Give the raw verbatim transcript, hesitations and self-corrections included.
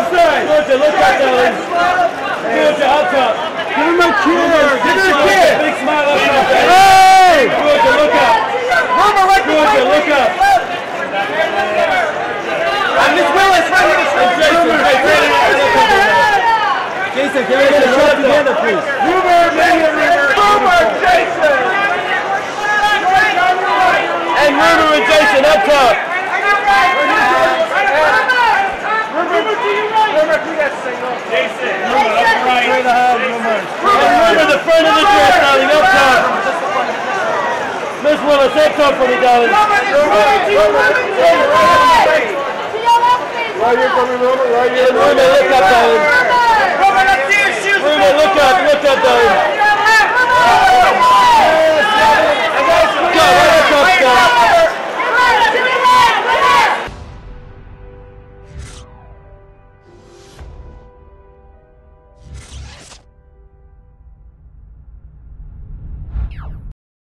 outside. Georgia, look up, darling. Georgia, up top. Give him a kiss. Give him a kiss. Big smile up top. Hey! Georgia, look up. Georgia, look up. And Miss Willis, right here. And Jayson, right there. Jayson, can we get a shot together, please? Rumer, Rumer, Jayson. And Rumer and Jayson up top. Jayson, Rumer, up right. Straight ahead, Rumer. And Rumer, the front of the dress, darling, up top. Miss Willis, up top for me, darling. Right here for me, Rumer, right here. And Rumer, look up, darling.